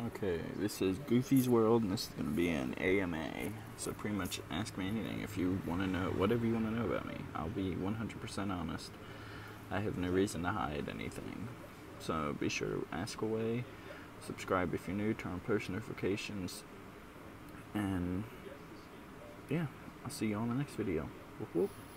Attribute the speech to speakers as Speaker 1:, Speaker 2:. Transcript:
Speaker 1: Okay, this is Goofy's World, and this is going to be an AMA. So pretty much ask me anything if you want to know, whatever you want to know about me. I'll be 100% honest. I have no reason to hide anything. So be sure to ask away. Subscribe if you're new, turn on post notifications. And yeah, I'll see you on the next video. Whoop whoop.